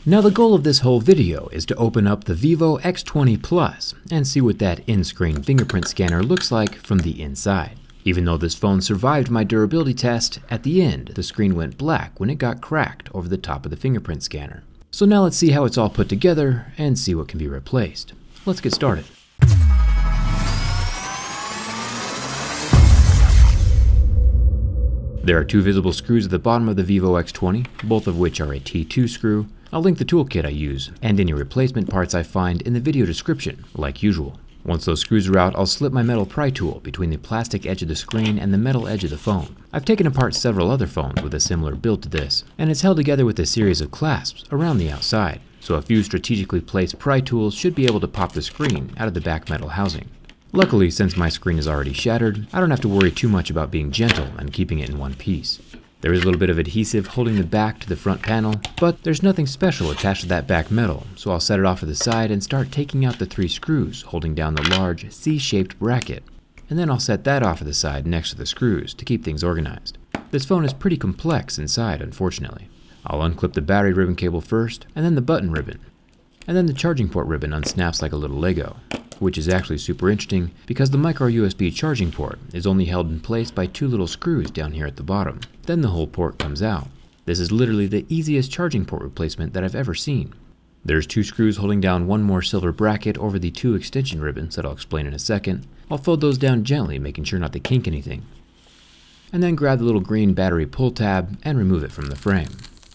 Now the goal of this whole video is to open up the Vivo X20 Plus and see what that in-screen fingerprint scanner looks like from the inside. Even though this phone survived my durability test, at the end the screen went black when it got cracked over the top of the fingerprint scanner. So now let's see how it's all put together and see what can be replaced. Let's get started. There are two visible screws at the bottom of the Vivo X20, both of which are a T2 screw. I'll link the toolkit I use and any replacement parts I find in the video description, like usual. Once those screws are out, I'll slip my metal pry tool between the plastic edge of the screen and the metal edge of the phone. I've taken apart several other phones with a similar build to this, and it's held together with a series of clasps around the outside, so a few strategically placed pry tools should be able to pop the screen out of the back metal housing. Luckily, since my screen is already shattered, I don't have to worry too much about being gentle and keeping it in one piece. There is a little bit of adhesive holding the back to the front panel, but there's nothing special attached to that back metal, so I'll set it off to the side and start taking out the three screws holding down the large C-shaped bracket. And then I'll set that off to the side next to the screws to keep things organized. This phone is pretty complex inside, unfortunately. I'll unclip the battery ribbon cable first, and then the button ribbon. And then the charging port ribbon unsnaps like a little Lego, which is actually super interesting because the micro USB charging port is only held in place by two little screws down here at the bottom. Then the whole port comes out. This is literally the easiest charging port replacement that I've ever seen. There's two screws holding down one more silver bracket over the two extension ribbons that I'll explain in a second. I'll fold those down gently, making sure not to kink anything. And then grab the little green battery pull tab and remove it from the frame.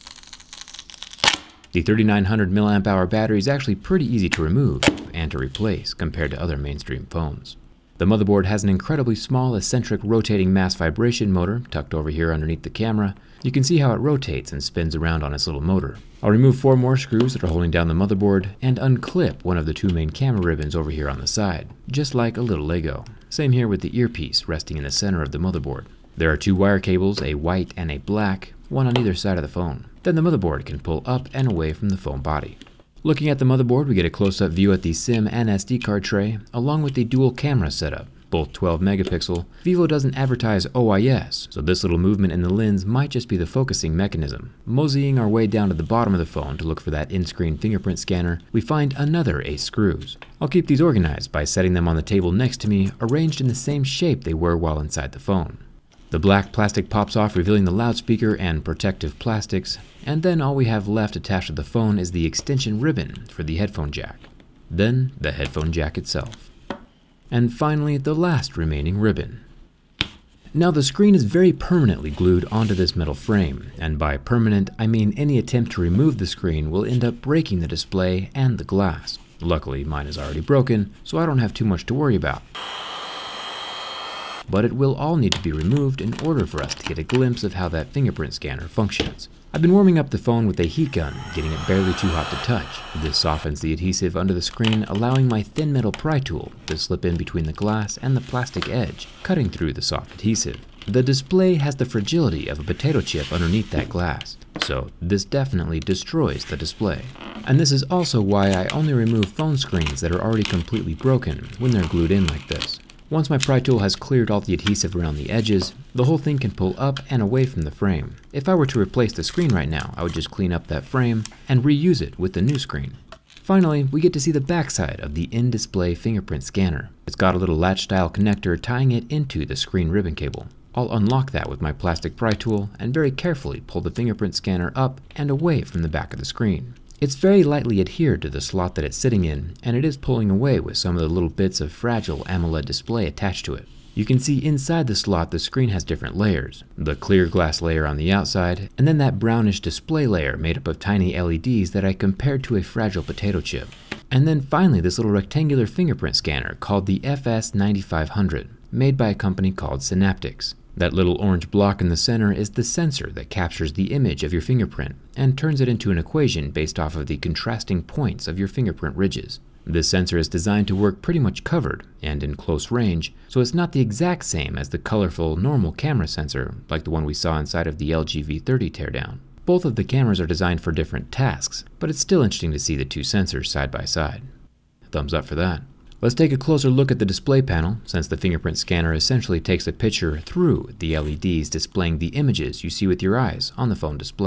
The 3900 mAh battery is actually pretty easy to remove and to replace compared to other mainstream phones. The motherboard has an incredibly small eccentric rotating mass vibration motor tucked over here underneath the camera. You can see how it rotates and spins around on its little motor. I'll remove four more screws that are holding down the motherboard and unclip one of the two main camera ribbons over here on the side, just like a little Lego. Same here with the earpiece resting in the center of the motherboard. There are two wire cables, a white and a black, one on either side of the phone. Then the motherboard can pull up and away from the phone body. Looking at the motherboard, we get a close-up view at the SIM and SD card tray, along with the dual camera setup, both 12 megapixel. Vivo doesn't advertise OIS, so this little movement in the lens might just be the focusing mechanism. Moseying our way down to the bottom of the phone to look for that in-screen fingerprint scanner, we find another 8 screws. I'll keep these organized by setting them on the table next to me, arranged in the same shape they were while inside the phone. The black plastic pops off, revealing the loudspeaker and protective plastics, and then all we have left attached to the phone is the extension ribbon for the headphone jack. Then the headphone jack itself. And finally, the last remaining ribbon. Now the screen is very permanently glued onto this metal frame, and by permanent I mean any attempt to remove the screen will end up breaking the display and the glass. Luckily mine is already broken, so I don't have too much to worry about. But it will all need to be removed in order for us to get a glimpse of how that fingerprint scanner functions. I've been warming up the phone with a heat gun, getting it barely too hot to touch. This softens the adhesive under the screen, allowing my thin metal pry tool to slip in between the glass and the plastic edge, cutting through the soft adhesive. The display has the fragility of a potato chip underneath that glass, so this definitely destroys the display. And this is also why I only remove phone screens that are already completely broken when they're glued in like this. Once my pry tool has cleared all the adhesive around the edges, the whole thing can pull up and away from the frame. If I were to replace the screen right now, I would just clean up that frame and reuse it with the new screen. Finally, we get to see the backside of the in-display fingerprint scanner. It's got a little latch-style connector tying it into the screen ribbon cable. I'll unlock that with my plastic pry tool and very carefully pull the fingerprint scanner up and away from the back of the screen. It's very lightly adhered to the slot that it's sitting in, and it is pulling away with some of the little bits of fragile AMOLED display attached to it. You can see inside the slot the screen has different layers. The clear glass layer on the outside, and then that brownish display layer made up of tiny LEDs that I compared to a fragile potato chip. And then finally this little rectangular fingerprint scanner called the FS9500, made by a company called Synaptics. That little orange block in the center is the sensor that captures the image of your fingerprint and turns it into an equation based off of the contrasting points of your fingerprint ridges. This sensor is designed to work pretty much covered and in close range, so it's not the exact same as the colorful normal camera sensor like the one we saw inside of the LG V30 teardown. Both of the cameras are designed for different tasks, but it's still interesting to see the two sensors side by side. Thumbs up for that. Let's take a closer look at the display panel, since the fingerprint scanner essentially takes a picture through the LEDs displaying the images you see with your eyes on the phone display.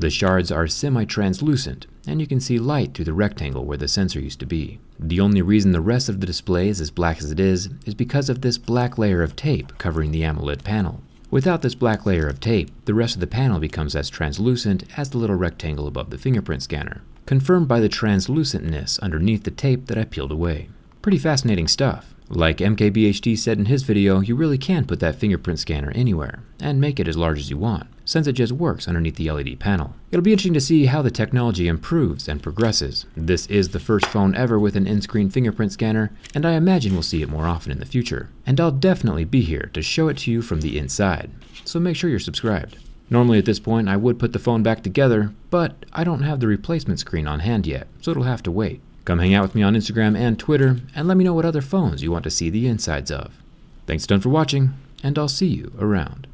The shards are semi-translucent, and you can see light through the rectangle where the sensor used to be. The only reason the rest of the display is as black as it is because of this black layer of tape covering the AMOLED panel. Without this black layer of tape, the rest of the panel becomes as translucent as the little rectangle above the fingerprint scanner, confirmed by the translucentness underneath the tape that I peeled away. Pretty fascinating stuff. Like MKBHD said in his video, you really can put that fingerprint scanner anywhere, and make it as large as you want, since it just works underneath the LED panel. It'll be interesting to see how the technology improves and progresses. This is the first phone ever with an in-screen fingerprint scanner, and I imagine we'll see it more often in the future. And I'll definitely be here to show it to you from the inside, so make sure you're subscribed. Normally at this point I would put the phone back together, but I don't have the replacement screen on hand yet, so it'll have to wait. Come hang out with me on Instagram and Twitter, and let me know what other phones you want to see the insides of. Thanks a ton for watching, and I'll see you around.